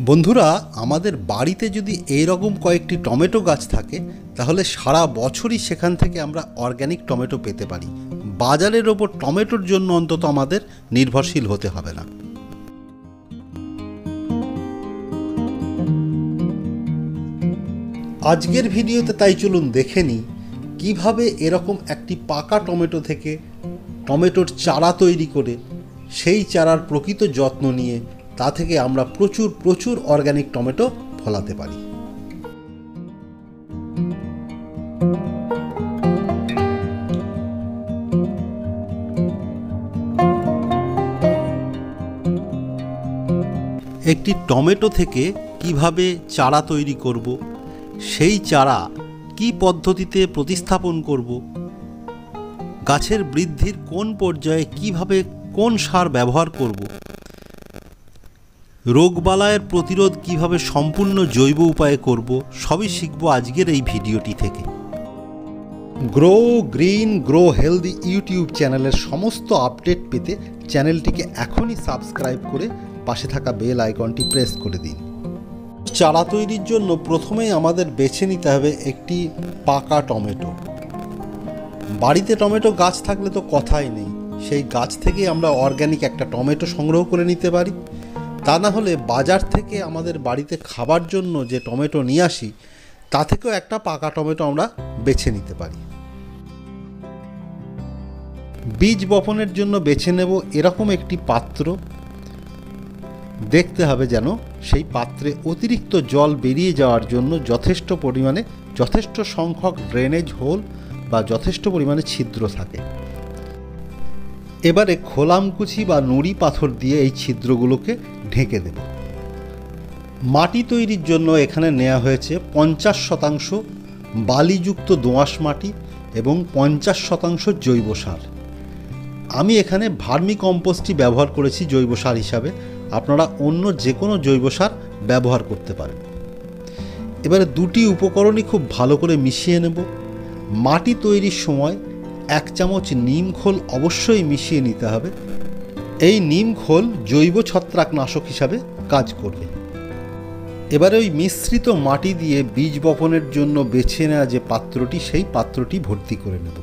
বন্ধুরা, আমাদের বাড়িতে যদি এইরকম কয়েকটি টমেটো গাছ থাকে তাহলে সারা বছরই সেখান থেকে আমরা অর্গ্যানিক টমেটো পেতে পারি। বাজারের ওপর টমেটোর জন্য অন্তত আমাদের নির্ভরশীল হতে হবে না। আজকের ভিডিওতে তাই চলুন দেখে নিই কীভাবে এরকম একটি পাকা টমেটো থেকে টমেটোর চারা তৈরি করে সেই চারার প্রকৃত যত্ন নিয়ে তা থেকে আমরা প্রচুর অর্গ্যানিক টমেটো ফলাতে পারি। একটি টমেটো থেকে কিভাবে চারা তৈরি করব, সেই চারা কি পদ্ধতিতে প্রতিস্থাপন করব, গাছের বৃদ্ধির কোন পর্যায়ে কিভাবে কোন সার ব্যবহার করব, রোগবালাইয়ের প্রতিরোধ কিভাবে সম্পূর্ণ জৈব উপায়ে করব, সবই শিখব আজকের এই ভিডিওটি থেকে। Grow green grow healthy YouTube চ্যানেলের সমস্ত আপডেট পেতে চ্যানেলটিকে এখনই সাবস্ক্রাইব করে পাশে থাকা বেল আইকনটি প্রেস করে দিন। চারা তৈরির জন্য প্রথমেই আমাদের বেছে নিতে হবে একটি পাকা টমেটো। বাড়িতে টমেটো গাছ থাকলে তো কথাই নেই, সেই গাছ থেকেই আমরা অর্গ্যানিক একটা টমেটো সংগ্রহ করে নিতে পারি। তা না হলে বাজার থেকে আমাদের বাড়িতে খাবার জন্য যে টমেটো নিয়ে আসি তা থেকেও একটা পাকা টমেটো আমরা বেছে নিতে পারি। বীজ বপনের জন্য বেছে নেব এরকম একটি পাত্র। দেখতে হবে যেন সেই পাত্রে অতিরিক্ত জল বেরিয়ে যাওয়ার জন্য যথেষ্ট সংখ্যক ড্রেনেজ হোল বা যথেষ্ট পরিমাণে ছিদ্র থাকে। এবারে খোলামকুচি বা নুড়ি পাথর দিয়ে এই ছিদ্রগুলোকে ঢেকে দেব। মাটি তৈরির জন্য এখানে নেওয়া হয়েছে 50% বালিযুক্ত দোআঁশ মাটি এবং 50% জৈব সার। আমি এখানে ভার্মি কম্পোস্টই ব্যবহার করেছি জৈব সার হিসাবে, আপনারা অন্য যে কোনো জৈব সার ব্যবহার করতে পারেন। এবারে দুটি উপকরণই খুব ভালো করে মিশিয়ে নেব। মাটি তৈরির সময় 1 চামচ নিম খোল অবশ্যই মিশিয়ে নিতে হবে। এই নিম খোল জৈব ছত্রাকনাশক হিসাবে কাজ করবে। এবারে ওই মিশ্রিত মাটি দিয়ে বীজ বপনের জন্য বেছে নেওয়া যে পাত্রটি, সেই পাত্রটি ভর্তি করে নেব।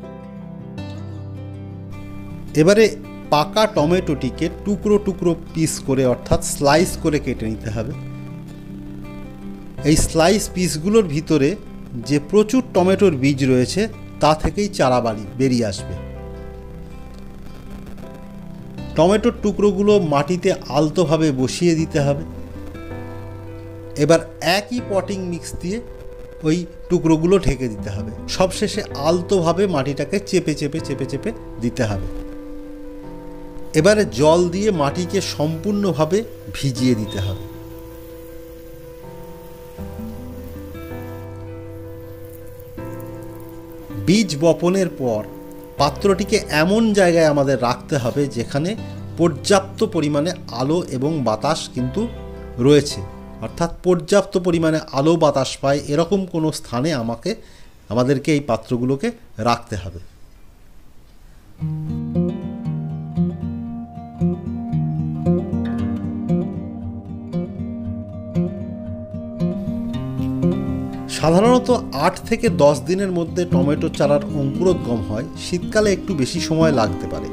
এবারে পাকা টমেটোটিকে টুকরো পিস করে অর্থাৎ স্লাইস করে কেটে নিতে হবে। এই স্লাইস পিসগুলোর ভিতরে যে প্রচুর টমেটোর বীজ রয়েছে তা থেকেই চারা বেরিয়ে আসবে। টমেটোর টুকরোগুলো মাটিতে আলতোভাবে বসিয়ে দিতে হবে। এবার একই পটিং মিক্স দিয়ে ওই টুকরোগুলো ঢেকে দিতে হবে। সবশেষে আলতোভাবে মাটিটাকে চেপে দিতে হবে। এবারে জল দিয়ে মাটিকে সম্পূর্ণভাবে ভিজিয়ে দিতে হবে। বীজ বপনের পর পাত্রটিকে এমন জায়গায় আমাদের রাখতে হবে যেখানে পর্যাপ্ত পরিমাণে আলো এবং বাতাস কিন্তু রয়েছে, অর্থাৎ পর্যাপ্ত পরিমাণে আলো বাতাস পায় এরকম কোনো স্থানে আমাদেরকে এই পাত্রগুলোকে রাখতে হবে। সাধারণত 8 থেকে 10 দিনের মধ্যে টমেটো চারার অঙ্কুরোদ্গম হয়। শীতকালে একটু বেশি সময় লাগতে পারে।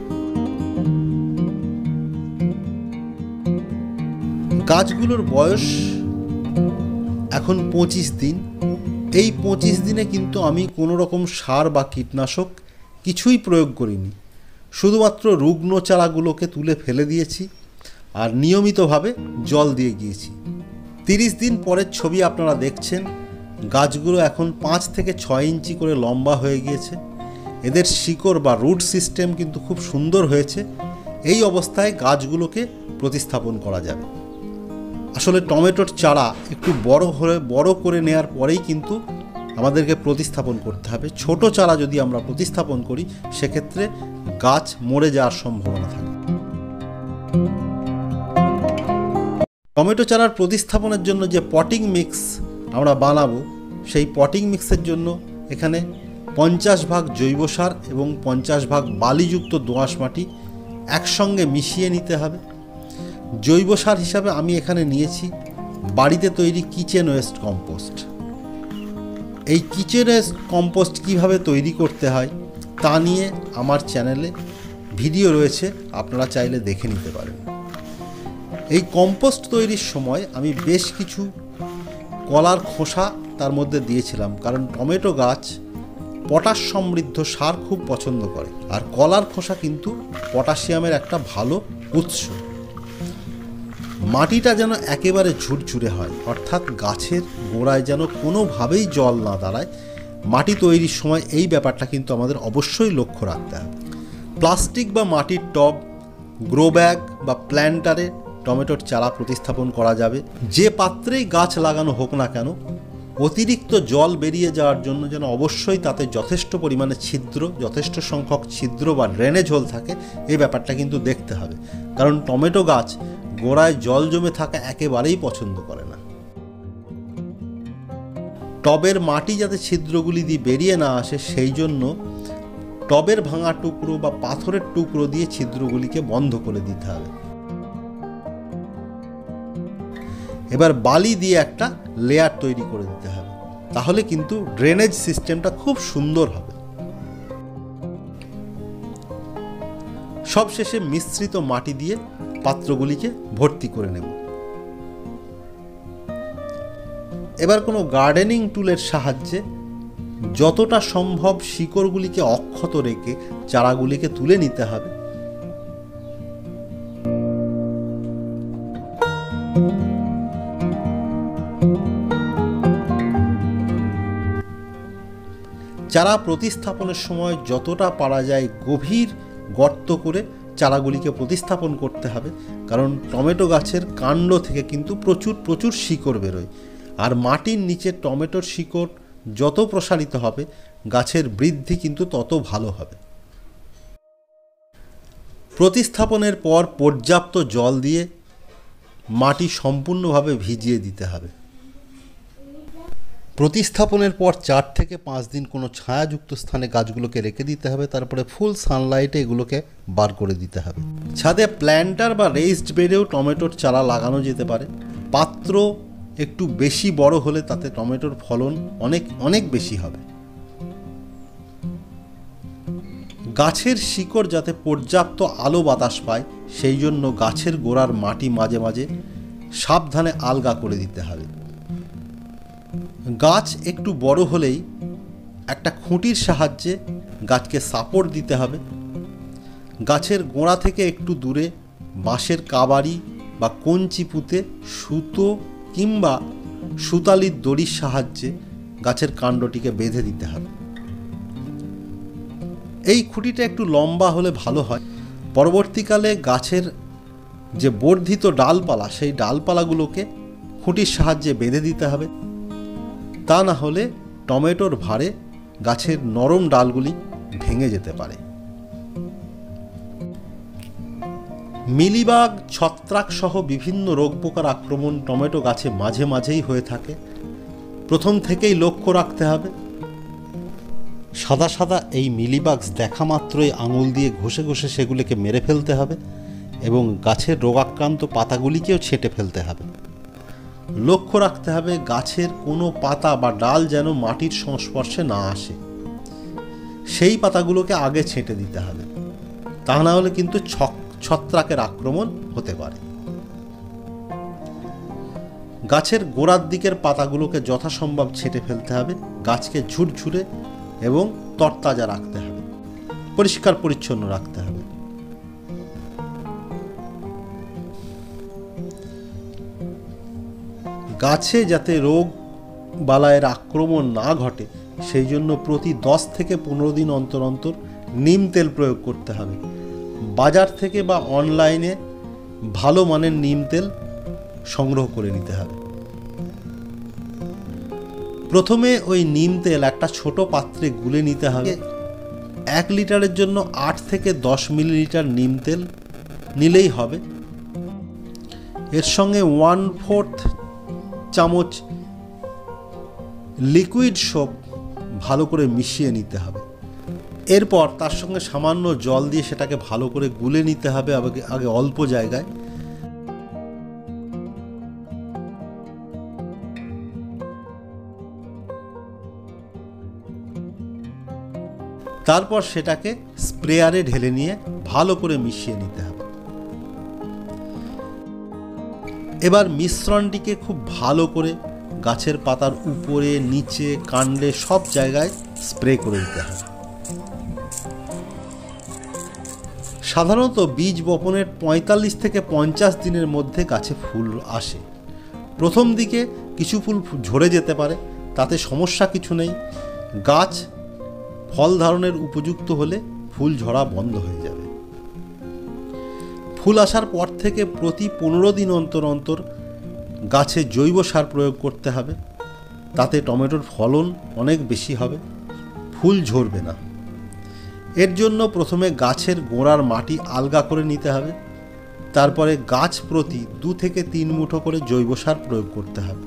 গাছগুলোর বয়স এখন 25 দিন। এই 25 দিনে কিন্তু আমি কোনো রকম সার বা কীটনাশক কিছুই প্রয়োগ করিনি। শুধুমাত্র রুগ্ন চারাগুলোকে তুলে ফেলে দিয়েছি আর নিয়মিতভাবে জল দিয়ে গিয়েছি। 30 দিন পরের ছবি আপনারা দেখছেন। গাছগুলো এখন 5 থেকে 6 ইঞ্চি করে লম্বা হয়ে গিয়েছে। এদের শিকড় বা রুট সিস্টেম কিন্তু খুব সুন্দর হয়েছে। এই অবস্থায় গাছগুলোকে প্রতিস্থাপন করা যাবে। আসলে টমেটোর চারা একটু বড় করে নেওয়ার পরেই কিন্তু আমাদেরকে প্রতিস্থাপন করতে হবে। ছোট চারা যদি আমরা প্রতিস্থাপন করি সেক্ষেত্রে গাছ মরে যাওয়ার সম্ভাবনা থাকে। টমেটো চারার প্রতিস্থাপনের জন্য যে পটিং মিক্স আমরা বানাবো, সেই পটিং মিক্সের জন্য এখানে 50 ভাগ জৈব সার এবং 50 ভাগ বালিযুক্ত দোআঁশ মাটি একসঙ্গে মিশিয়ে নিতে হবে। জৈব সার হিসাবে আমি এখানে নিয়েছি বাড়িতে তৈরি কিচেন ওয়েস্ট কম্পোস্ট। এই কিচেন ওয়েস্ট কম্পোস্ট কীভাবে তৈরি করতে হয় তা নিয়ে আমার চ্যানেলে ভিডিও রয়েছে, আপনারা চাইলে দেখে নিতে পারেন। এই কম্পোস্ট তৈরির সময় আমি বেশ কিছু কলার খোসা তার মধ্যে দিয়েছিলাম, কারণ টমেটো গাছ পটাশ সমৃদ্ধ সার খুব পছন্দ করে, আর কলার খোসা কিন্তু পটাশিয়ামের একটা ভালো উৎস। মাটিটা যেন একেবারে ঝুরঝুরে হয়, অর্থাৎ গাছের গোড়ায় যেন কোনোভাবেই জল না দাঁড়ায়। মাটি তৈরির সময় এই ব্যাপারটা কিন্তু আমাদের অবশ্যই লক্ষ্য রাখতে হবে। প্লাস্টিক বা মাটির টব, গ্রো ব্যাগ বা প্ল্যান্টারে টমেটোর চারা প্রতিস্থাপন করা যাবে। যে পাত্রেই গাছ লাগানো হোক না কেন, অতিরিক্ত জল বেরিয়ে যাওয়ার জন্য যেন অবশ্যই তাতে যথেষ্ট পরিমাণে ছিদ্র, যথেষ্ট সংখ্যক ছিদ্র বা ড্রেনেজ হোল থাকে, এই ব্যাপারটা কিন্তু দেখতে হবে। কারণ টমেটো গাছ গোড়ায় জল জমে থাকা একেবারেই পছন্দ করে না। টবের মাটি যাতে ছিদ্রগুলি দিয়ে বেরিয়ে না আসে, সেই জন্য টবের ভাঙা টুকরো বা পাথরের টুকরো দিয়ে ছিদ্রগুলিকে বন্ধ করে দিতে হবে। এবার বালি দিয়ে একটা লেয়ার তৈরি করে দিতে হবে, তাহলে কিন্তু ড্রেনেজ সিস্টেমটা খুব সুন্দর হবে। সবশেষে মিশ্রিত মাটি দিয়ে পাত্রগুলিকে ভর্তি করে নেব। এবার কোনো গার্ডেনিং টুলের সাহায্যে যতটা সম্ভব শিকড়গুলিকে অক্ষত রেখে চারাগুলিকে তুলে নিতে হবে। চারা প্রতিস্থাপনের সময় যতটা পারা যায় গভীর গর্ত করে চারাগুলিকে প্রতিস্থাপন করতে হবে, কারণ টমেটো গাছের কাণ্ড থেকে কিন্তু প্রচুর শিকড় বেরোয়, আর মাটির নিচে টমেটোর শিকড় যত প্রসারিত হবে গাছের বৃদ্ধি কিন্তু তত ভালো হবে। প্রতিস্থাপনের পর পর্যাপ্ত জল দিয়ে মাটি সম্পূর্ণভাবে ভিজিয়ে দিতে হবে। প্রতিস্থাপনের পর 4 থেকে 5 দিন কোনো ছায়াযুক্ত স্থানে গাছগুলোকে রেখে দিতে হবে, তারপরে ফুল সানলাইটে এগুলোকে বার করে দিতে হবে। ছাদে প্ল্যান্টার বা রেইজড বেডেও টমেটোর চারা লাগানো যেতে পারে। পাত্র একটু বেশি বড় হলে তাতে টমেটোর ফলন অনেক বেশি হবে। গাছের শিকড় যাতে পর্যাপ্ত আলো বাতাস পায়, সেই জন্য গাছের গোড়ার মাটি মাঝে মাঝে সাবধানে আলগা করে দিতে হবে। গাছ একটু বড় হলেই একটা খুঁটির সাহায্যে গাছকে সাপোর্ট দিতে হবে। গাছের গোড়া থেকে একটু দূরে বাঁশের কাবাড়ি বা কঞ্চি পুঁতে সুতো কিংবা সুতালির দড়ির সাহায্যে গাছের কাণ্ডটিকে বেঁধে দিতে হবে। এই খুঁটিটা একটু লম্বা হলে ভালো হয়। পরবর্তীকালে গাছের যে বর্ধিত ডালপালা, সেই ডালপালাগুলোকে খুঁটির সাহায্যে বেঁধে দিতে হবে, তা না হলে টমেটোর ভারে গাছের নরম ডালগুলি ভেঙে যেতে পারে। মিলিবাগ, ছত্রাক সহ বিভিন্ন রোগ পোকার আক্রমণ টমেটো গাছে মাঝে মাঝেই হয়ে থাকে। প্রথম থেকেই লক্ষ্য রাখতে হবে। সাদা সাদা এই মিলিবাগস দেখা মাত্রই আঙুল দিয়ে ঘষে ঘষে সেগুলিকে মেরে ফেলতে হবে এবং গাছের রোগাক্রান্ত পাতাগুলিকেও ছেঁটে ফেলতে হবে। লক্ষ্য রাখতে হবে গাছের কোনো পাতা বা ডাল যেন মাটির সংস্পর্শে না আসে, সেই পাতাগুলোকে আগে ছেঁটে দিতে হবে, তা না হলে কিন্তু ছত্রাকের আক্রমণ হতে পারে। গাছের গোড়ার দিকের পাতাগুলোকে যথাসম্ভব ছেঁটে ফেলতে হবে। গাছকে ঝুরঝুরে এবং তরতাজা রাখতে হবে, পরিষ্কার পরিচ্ছন্ন রাখতে হবে। গাছে যাতে রোগ বালাইয়ের আক্রমণ না ঘটে, সেই জন্য প্রতি 10 থেকে 15 দিন অন্তর অন্তর নিম তেল প্রয়োগ করতে হবে। বাজার থেকে বা অনলাইনে ভালো মানের নিম তেল সংগ্রহ করে নিতে হবে। প্রথমে ওই নিম তেল একটা ছোট পাত্রে গুলে নিতে হবে। 1 লিটারের জন্য 8 থেকে 10 মিলিলিটার নিম তেল নিলেই হবে। এর সঙ্গে 1/4 চামচ লিকুইড সোপ ভালো করে মিশিয়ে নিতে হবে। এরপর তার সঙ্গে সামান্য জল দিয়ে সেটাকে ভালো করে গুলে নিতে হবে আগে অল্প জায়গায়। তারপর সেটাকে স্প্রেয়ারে ঢেলে নিয়ে ভালো করে মিশিয়ে নিতে হবে। এবার মিশ্রণটিকে খুব ভালো করে গাছের পাতার উপরে, নিচে, কাণ্ডে সব জায়গায় স্প্রে করে দিতে হবে। সাধারণত বীজ বপনের ৪৫ থেকে ৫০ দিনের মধ্যে গাছে ফুল আসে। প্রথম দিকে কিছু ফুল ঝরে যেতে পারে, তাতে সমস্যা কিছু নেই। গাছ ফল ধারণের উপযুক্ত হলে ফুল ঝরা বন্ধ হয়ে যাবে। ফুল আসার পর থেকে প্রতি ১৫ দিন অন্তর অন্তর গাছে জৈব সার প্রয়োগ করতে হবে। তাতে টমেটোর ফলন অনেক বেশি হবে, ফুল ঝরবে না। এর জন্য প্রথমে গাছের গোড়ার মাটি আলগা করে নিতে হবে। তারপরে গাছ প্রতি ২ থেকে ৩ মুঠো করে জৈব সার প্রয়োগ করতে হবে।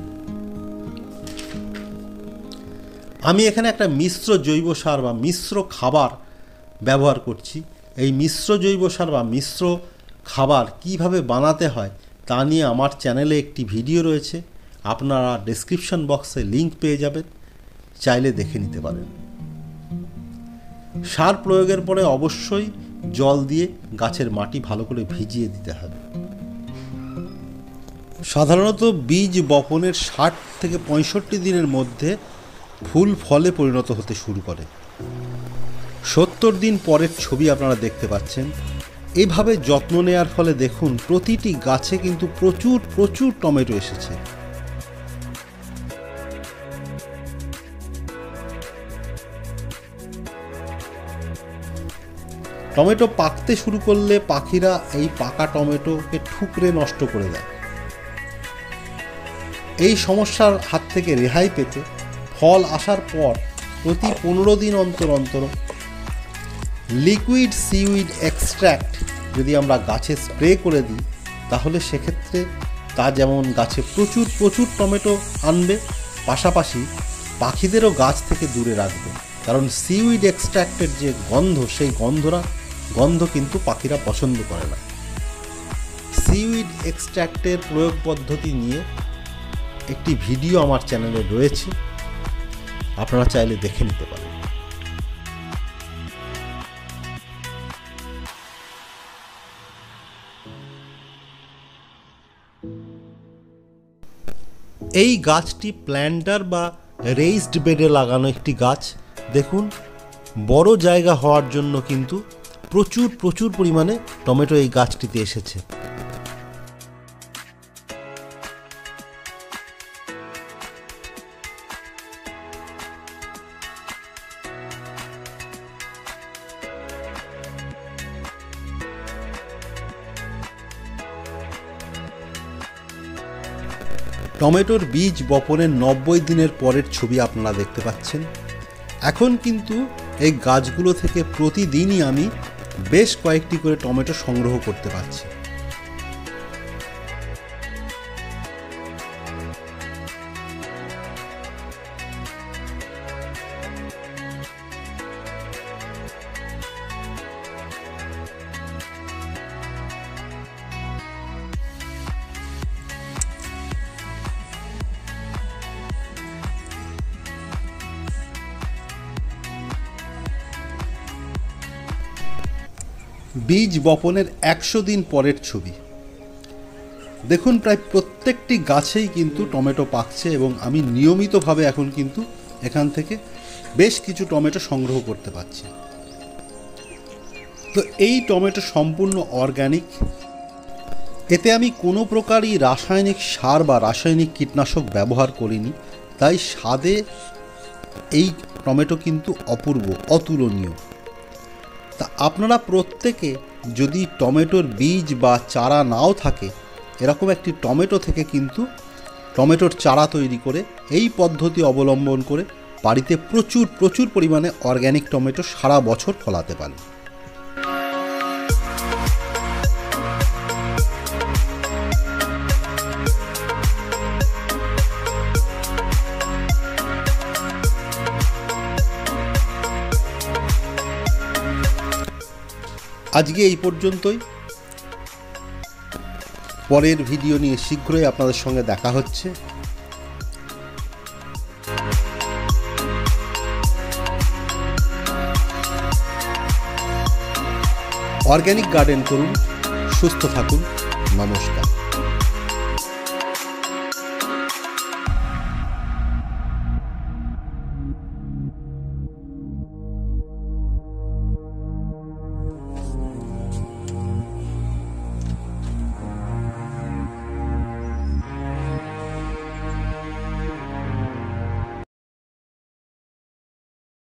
আমি এখানে একটা মিশ্র জৈব সার বা মিশ্র খাবার ব্যবহার করছি। এই মিশ্র জৈব সার বা মিশ্র খাবার কিভাবে বানাতে হয় তা নিয়ে আমার চ্যানেলে একটি ভিডিও রয়েছে, আপনারা ডেসক্রিপশন বক্সে লিংক পেয়ে যাবেন, চাইলে দেখে নিতে পারেন। সার প্রয়োগের পরে অবশ্যই জল দিয়ে গাছের মাটি ভালো করে ভিজিয়ে দিতে হবে। সাধারণত বীজ বপনের ৬০ থেকে ৬৫ দিনের মধ্যে ফুল ফলে পরিণত হতে শুরু করে। ৭০ দিন পরের ছবি আপনারা দেখতে পাচ্ছেন। এভাবে যত্ন নেওয়ার ফলে দেখুন প্রতিটি গাছে কিন্তু প্রচুর প্রচুর টমেটো এসেছে। টমেটো পাকতে শুরু করলে পাখিরা এই পাকা টমেটোকে ঠুকরে নষ্ট করে দেয়। এই সমস্যার হাত থেকে রেহাই পেতে ফল আসার পর প্রতি ১৫ দিন অন্তর অন্তর লিকুইড সিউইড এক্সট্র্যাক্ট যদি আমরা গাছে স্প্রে করে দিই, তাহলে সেক্ষেত্রে তা যেমন গাছে প্রচুর প্রচুর টমেটো আনবে, পাশাপাশি পাখিদেরও গাছ থেকে দূরে রাখবে। কারণ সিউইড এক্সট্র্যাক্টের যে গন্ধ, সেই গন্ধ কিন্তু পাখিরা পছন্দ করে না। সিউইড এক্সট্র্যাক্টের প্রয়োগ পদ্ধতি নিয়ে একটি ভিডিও আমার চ্যানেলে রয়েছে, আপনারা চাইলে দেখে নিতে পারেন। এই গাছটি প্ল্যান্টার বা রেইজড বেডে লাগানো একটি গাছ। দেখুন বড় জায়গা হওয়ার জন্য কিন্তু প্রচুর প্রচুর পরিমাণে টমেটো এই গাছটিতে এসেছে। টমেটোর বীজ বপনের ৯০ দিনের পরের ছবি আপনারা দেখতে পাচ্ছেন। এখন কিন্তু এই গাছগুলো থেকে প্রতিদিনই আমি বেশ কয়েকটি করে টমেটো সংগ্রহ করতে পারছি। বীজ বপনের ১০০ দিন পরের ছবি দেখুন। প্রায় প্রত্যেকটি গাছেই কিন্তু টমেটো পাকছে এবং আমি নিয়মিতভাবে এখন কিন্তু এখান থেকে বেশ কিছু টমেটো সংগ্রহ করতে পারছি। তো এই টমেটো সম্পূর্ণ অর্গ্যানিক। এতে আমি কোনো প্রকারই রাসায়নিক সার বা রাসায়নিক কীটনাশক ব্যবহার করিনি, তাই স্বাদে এই টমেটো কিন্তু অপূর্ব, অতুলনীয়। তা আপনারা প্রত্যেকে যদি টমেটোর বীজ বা চারা নাও থাকে, এরকম একটি টমেটো থেকে কিন্তু টমেটোর চারা তৈরি করে এই পদ্ধতি অবলম্বন করে বাড়িতে প্রচুর প্রচুর পরিমাণে অর্গ্যানিক টমেটো সারা বছর ফলাতে পারেন। আজকে এই পর্যন্তই। পরের ভিডিও নিয়ে শীঘ্রই আপনাদের সঙ্গে দেখা হচ্ছে। অর্গ্যানিক গার্ডেন করুন, সুস্থ থাকুন। নমস্কার।